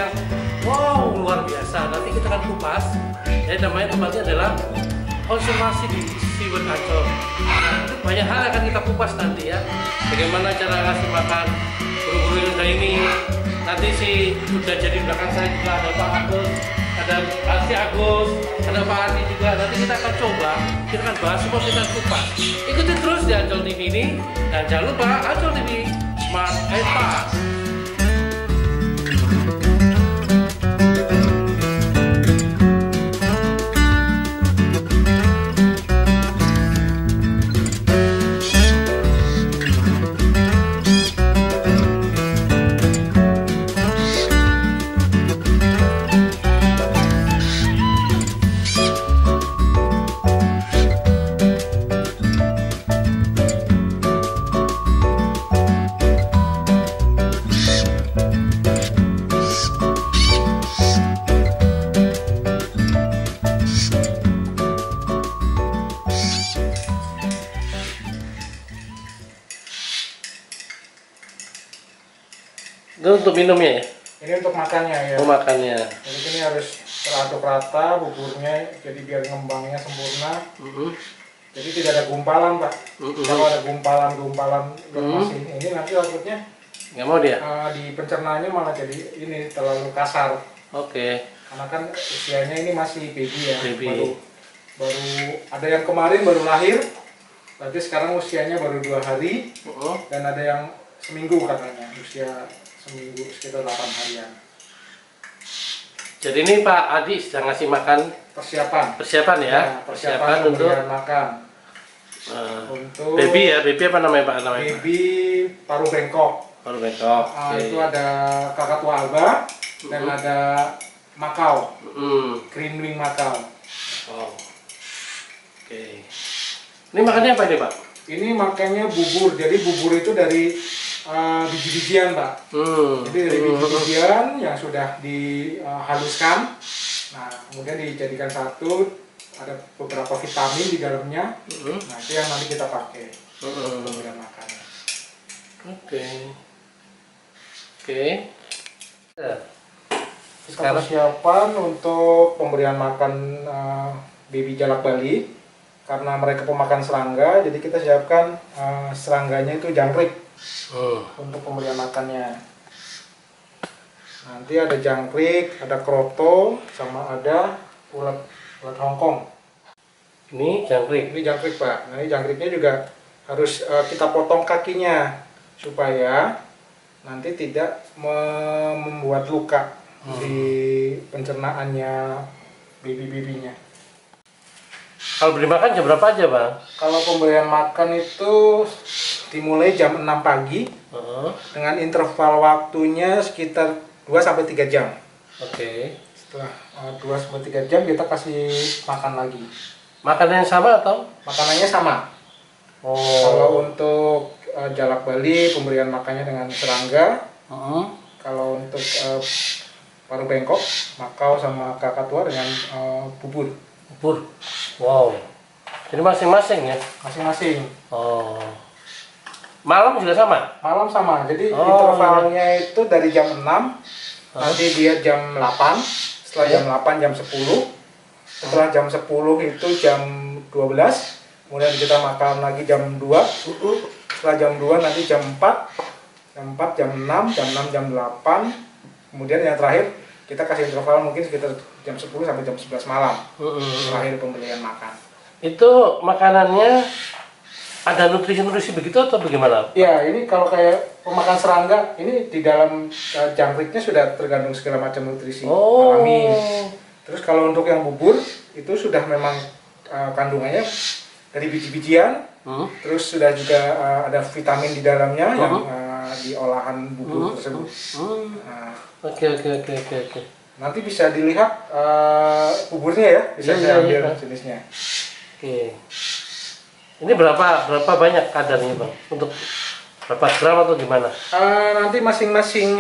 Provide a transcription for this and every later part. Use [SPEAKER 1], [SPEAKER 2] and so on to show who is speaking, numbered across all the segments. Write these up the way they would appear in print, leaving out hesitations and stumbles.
[SPEAKER 1] yang wow luar biasa. Nanti kita akan kupas. Jadi namanya tempatnya adalah konservasi di SeaWorld Ancol. Banyak hal akan kita kupas nanti ya. Bagaimana cara ngasih makan burung-burung indah ini. Nanti udah jadi belakang saya juga ada Pak Agus, ada si Agus, ada Pak Adi juga. Nanti kita akan coba, kita akan bahas semua, kita akan kupas. Ikuti terus di Ancol TV ini, dan jangan lupa Ancol TV Smart and Fast. Itu untuk minumnya ya?
[SPEAKER 2] Ini untuk makannya ya.
[SPEAKER 1] Oh, makannya.
[SPEAKER 2] Jadi ini harus teraduk rata buburnya, jadi biar ngembangnya sempurna. Jadi tidak ada gumpalan, Pak. Kalau ada gumpalan yang masih ini nanti takutnya
[SPEAKER 1] nggak mau dia?
[SPEAKER 2] Di pencernaannya malah jadi ini terlalu kasar.
[SPEAKER 1] Oke.
[SPEAKER 2] Karena kan usianya ini masih baby ya.
[SPEAKER 1] Baby.
[SPEAKER 2] Baru ada yang kemarin baru lahir. Berarti sekarang usianya baru 2 hari. Dan ada yang seminggu katanya, usia seminggu sekitar 8 harian.
[SPEAKER 1] Jadi ini Pak Adi sedang ngasih makan persiapan ya,
[SPEAKER 2] persiapan untuk makan. Untuk
[SPEAKER 1] baby ya, baby apa namanya Pak?
[SPEAKER 2] Baby paruh bengkok.
[SPEAKER 1] Paruh bengkok.
[SPEAKER 2] Itu ada kakak tua alba dan ada Makau, green wing Makau.
[SPEAKER 1] Oh. Oke. Ini makannya apa ini Pak?
[SPEAKER 2] Ini makannya bubur. Jadi bubur itu dari biji-bijian, Pak. Jadi dari biji-bijian yang sudah dihaluskan, nah kemudian dijadikan satu, ada beberapa vitamin di dalamnya. Nah itu yang nanti kita pakai untuk pemberian makannya.
[SPEAKER 1] Oke.
[SPEAKER 2] Kita persiapan untuk pemberian makan baby jalak Bali. Karena mereka pemakan serangga, jadi kita siapkan serangganya itu jangkrik untuk pemberian makannya. Nanti ada jangkrik, ada kroto, sama ada ulat Hongkong.
[SPEAKER 1] Ini jangkrik.
[SPEAKER 2] Ini jangkrik, Pak. Nah, ini jangkriknya juga harus kita potong kakinya supaya nanti tidak membuat luka di pencernaannya baby-babynya.
[SPEAKER 1] Kalau beri makan jam berapa aja Bang?
[SPEAKER 2] Kalau pemberian makan itu dimulai jam 6 pagi dengan interval waktunya sekitar 2-3 jam.
[SPEAKER 1] Oke.
[SPEAKER 2] Setelah 2-3 jam kita kasih makan lagi.
[SPEAKER 1] Makanannya sama atau?
[SPEAKER 2] Makanannya sama. Kalau untuk jalak Bali pemberian makannya dengan serangga. Kalau untuk paruh bengkok, Makau sama kakatua dengan bubur.
[SPEAKER 1] Bubur. Wow. Jadi masing-masing ya?
[SPEAKER 2] Masing-masing.
[SPEAKER 1] Oh. Malam juga sama?
[SPEAKER 2] Malam sama. Jadi intervalnya itu dari jam 6, nanti dia jam 8, setelah jam 8 jam 10. Setelah jam 10 itu jam 12. Kemudian kita makan lagi jam 2. Setelah jam 2 nanti jam 4. Jam 4, jam 6, jam 6, jam 8. Kemudian yang terakhir kita kasih interval mungkin sekitar jam 10 sampai jam 11 malam. Terakhir pemberian makan.
[SPEAKER 1] Itu makanannya ada nutrisi-nutrisi begitu atau bagaimana?
[SPEAKER 2] Ya, ini kalau kayak pemakan serangga, ini di dalam jangkriknya sudah tergandung segala macam nutrisi alami. Terus kalau untuk yang bubur, itu sudah memang kandungannya dari biji-bijian. Terus sudah juga ada vitamin di dalamnya yang di olahan bubur tersebut.
[SPEAKER 1] Oke.
[SPEAKER 2] Nanti bisa dilihat buburnya ya, bisa saya ambil jenisnya.
[SPEAKER 1] Oke. Ini berapa banyak kadarnya Bang? Untuk berapa gram atau gimana?
[SPEAKER 2] Nanti masing-masing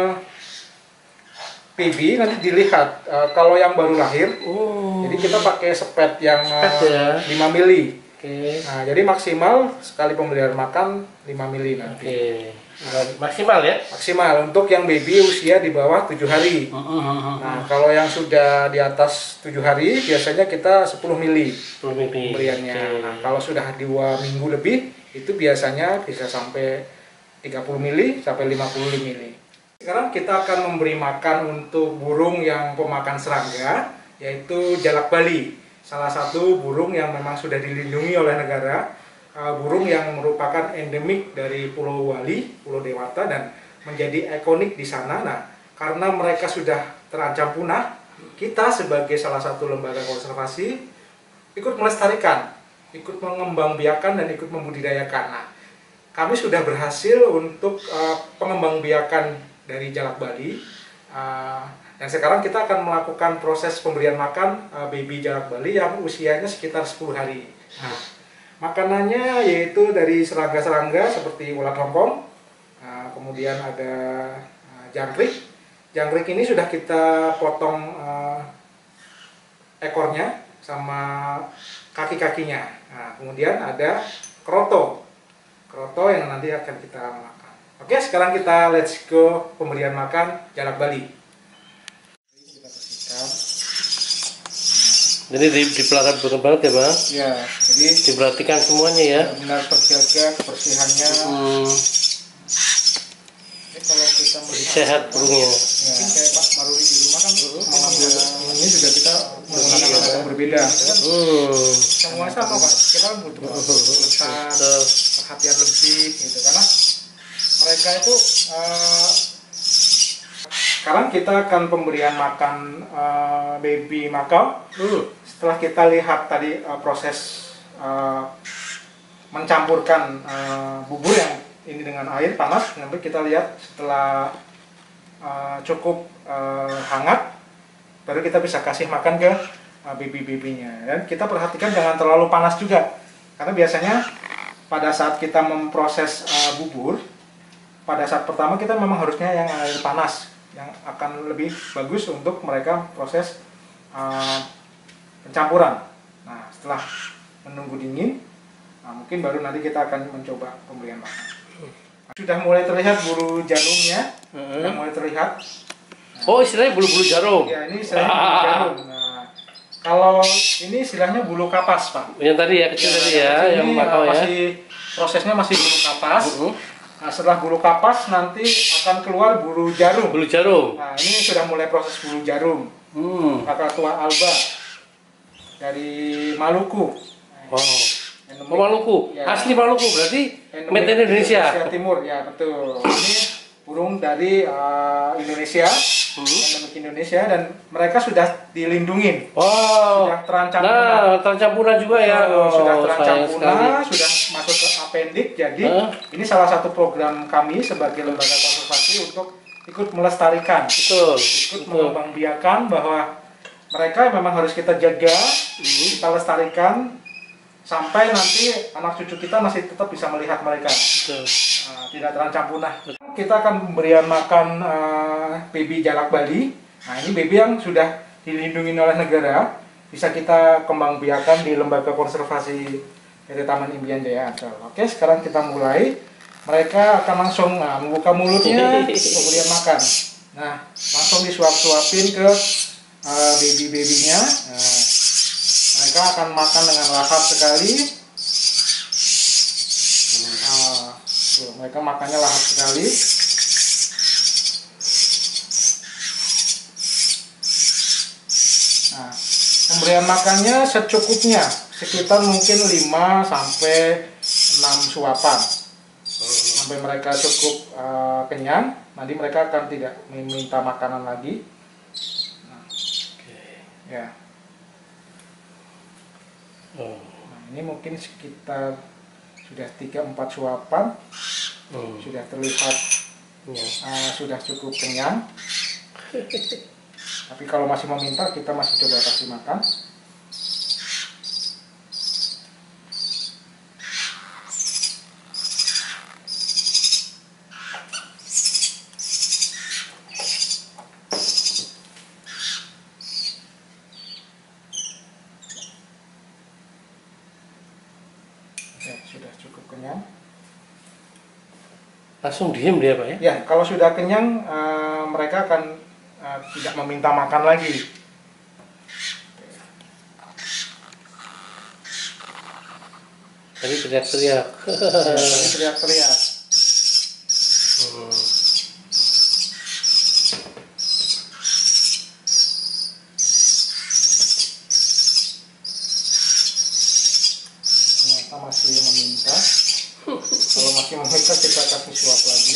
[SPEAKER 2] baby nanti dilihat. Kalau yang baru lahir, jadi kita pakai sepet yang 5 mili.
[SPEAKER 1] Oke.
[SPEAKER 2] Nah, jadi maksimal sekali pemberian makan 5 mili nanti.
[SPEAKER 1] Oke. Maksimal ya?
[SPEAKER 2] Maksimal untuk yang baby usia di bawah 7 hari. Nah, kalau yang sudah di atas 7 hari biasanya kita 10 mili
[SPEAKER 1] 10 mili
[SPEAKER 2] pemberiannya.
[SPEAKER 1] okay.
[SPEAKER 2] Nah, kalau sudah 2 minggu lebih itu biasanya bisa sampai 30 mili sampai 50 mili. Sekarang kita akan memberi makan untuk burung yang pemakan serangga, yaitu jalak Bali. Salah satu burung yang memang sudah dilindungi oleh negara. Burung yang merupakan endemik dari Pulau Wali, Pulau Dewata, dan menjadi ikonik di sana. Nah, karena mereka sudah terancam punah, kita sebagai salah satu lembaga konservasi ikut melestarikan, ikut mengembangbiakan dan ikut membudidayakan. Nah, kami sudah berhasil untuk pengembangbiakan dari jalak Bali, dan sekarang kita akan melakukan proses pemberian makan baby jalak Bali yang usianya sekitar 10 hari. Nah, makanannya yaitu dari serangga-serangga seperti ulat hongkong, kemudian ada jangkrik. Jangkrik ini sudah kita potong ekornya sama kaki-kakinya. Nah, kemudian ada kroto yang nanti akan kita makan. Oke, sekarang kita let's go pemberian makan jalak Bali. Kita bersihkan.
[SPEAKER 1] Jadi diperhatikan banget ya Bang?
[SPEAKER 2] Ya, jadi
[SPEAKER 1] diperhatikan semuanya ya?
[SPEAKER 2] Benar terjaga kebersihannya. Jadi kalau kita
[SPEAKER 1] sehat burungnya.
[SPEAKER 2] Ya, mungkin kayak Pak Maruli di rumah kan mengambil ini juga kita menggunakan alat yang berbeda. Semua sama Pak, kita butuh perhatian lebih gitu karena mereka itu sekarang kita akan pemberian makan baby makau. Setelah kita lihat tadi proses mencampurkan bubur yang ini dengan air panas, nanti kita lihat setelah cukup hangat, baru kita bisa kasih makan ke baby-babynya. Dan kita perhatikan jangan terlalu panas juga, karena biasanya pada saat kita memproses bubur, pada saat pertama kita memang harusnya yang air panas, yang akan lebih bagus untuk mereka proses pencampuran. Nah, setelah menunggu dingin, mungkin baru nanti kita akan mencoba pemberian makan. Sudah mulai terlihat bulu jarumnya, sudah mulai terlihat. Nah,
[SPEAKER 1] oh, istilahnya bulu-bulu jarum.
[SPEAKER 2] Ya, ini istilahnya bulu jarum. Nah, kalau ini istilahnya bulu kapas, Pak.
[SPEAKER 1] Yang tadi ya, kecil tadi ya, yang makau ya.
[SPEAKER 2] Prosesnya masih bulu kapas. Nah, setelah bulu kapas nanti akan keluar bulu jarum.
[SPEAKER 1] Bulu jarum.
[SPEAKER 2] Nah, ini sudah mulai proses bulu jarum. Kakatua alba dari Maluku.
[SPEAKER 1] Wow. Maluku, ya. Asli Maluku berarti made in Indonesia.
[SPEAKER 2] Timur, ya betul. Ini burung dari Indonesia, endemik Indonesia, dan mereka sudah dilindungin.
[SPEAKER 1] Wow.
[SPEAKER 2] Sudah terancam punah.
[SPEAKER 1] Nah, terancam punah juga ya.
[SPEAKER 2] Sudah terancam punah, sudah masuk ke apendik. Jadi ini salah satu program kami sebagai lembaga konservasi untuk ikut melestarikan, ikut mengembangbiakan bahwa mereka memang harus kita jaga, kita lestarikan sampai nanti anak cucu kita masih tetap bisa melihat mereka. Tidak terancam punah. Kita akan pemberian makan baby jalak Bali. Nah, ini baby yang sudah dilindungi oleh negara, bisa kita kembangbiakan di lembaga konservasi PT Taman Impian Jaya Ancol. Oke, sekarang kita mulai. Mereka akan langsung membuka mulutnya pemberian makan. Nah, langsung disuap-suapin ke baby-babynya. Mereka akan makan dengan lahap sekali. Mereka makannya lahap sekali. Nah, pemberian makannya secukupnya, sekitar mungkin 5 sampai 6 suapan. Sampai mereka cukup kenyang, nanti mereka akan tidak meminta makanan lagi. Ya. Nah, ini mungkin sekitar sudah 3-4 suapan, sudah terlihat sudah cukup kenyang. Tapi kalau masih meminta, kita masih coba kasih makan. Sudah cukup kenyang.
[SPEAKER 1] Langsung diem dia Pak ya?
[SPEAKER 2] Ya, kalau sudah kenyang mereka akan tidak meminta makan lagi.
[SPEAKER 1] Tadi teriak-teriak.
[SPEAKER 2] Tadi teriak-teriak. Ternyata masih meminta. Kalau masih meminta kita kasih suap lagi.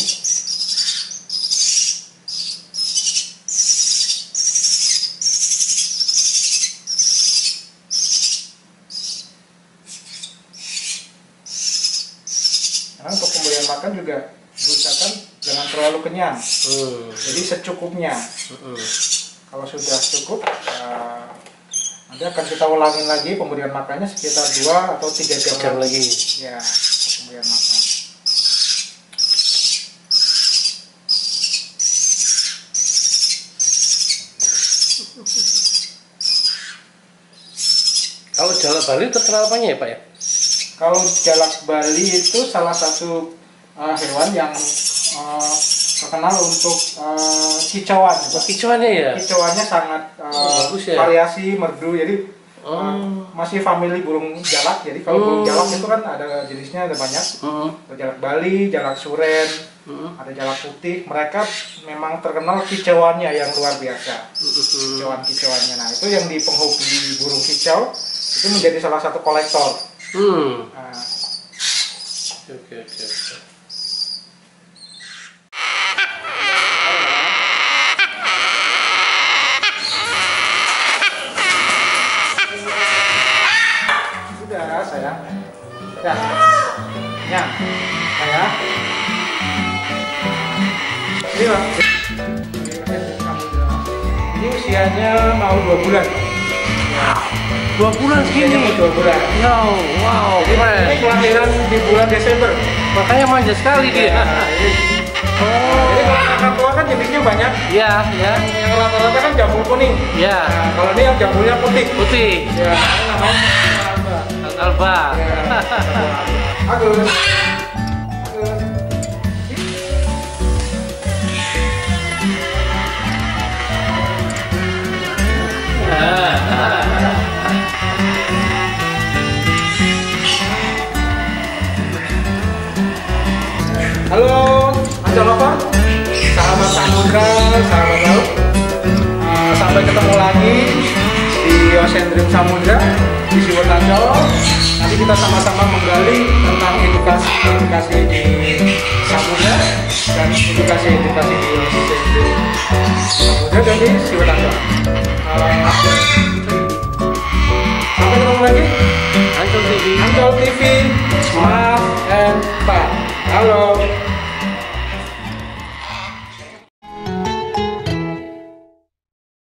[SPEAKER 2] Nah, untuk pemberian makan juga diusahakan jangan terlalu kenyang. Jadi secukupnya. Kalau sudah cukup, nanti akan kita ulangin lagi pemberian makannya sekitar 2 atau 3 jam
[SPEAKER 1] lagi.
[SPEAKER 2] Ya, pemberian makan.
[SPEAKER 1] Kalau jalak Bali terkenal apanya ya Pak ya?
[SPEAKER 2] Kalau jalak Bali itu salah satu hewan yang terkenal untuk kicauan.
[SPEAKER 1] Kicauannya ya?
[SPEAKER 2] Kicauannya sangat
[SPEAKER 1] bagus ya?
[SPEAKER 2] variasi, merdu. Jadi masih family burung jalak. Jadi kalau burung jalak itu kan ada jenisnya, ada banyak. Ada jalak Bali, jalak suren, ada jalak putih. Mereka memang terkenal kicauannya yang luar biasa. Kicauannya. Nah, itu yang di penghobi burung kicau itu menjadi salah satu kolektor. Nah.
[SPEAKER 1] Oke.
[SPEAKER 2] Sudah sayang. Ya. Sayang. Ini Pak. Ini usianya mau 2 bulan.
[SPEAKER 1] 2 bulan segini?
[SPEAKER 2] 2 bulan.
[SPEAKER 1] Wow,
[SPEAKER 2] Jadi ini kelahiran di bulan Desember.
[SPEAKER 1] Makanya manja sekali dia.
[SPEAKER 2] Jadi kalau kakak tua kan jenisnya banyak.
[SPEAKER 1] Iya.
[SPEAKER 2] Yang rata-rata kan jambul kuning.
[SPEAKER 1] Iya.
[SPEAKER 2] Nah, kalau ini yang jambulnya putih. Ya, ini namanya
[SPEAKER 1] Alba.
[SPEAKER 2] Ya. Agus. Halo, Ancol apa? Sahabat samudra, sahabat laut. Sampai ketemu lagi di Ocean Dream Samudra di Siwot Ancol. Nanti kita sama-sama menggali tentang edukasi di samudra dan edukasi di Ocean Dream Samudra dan di Siwot Ancol.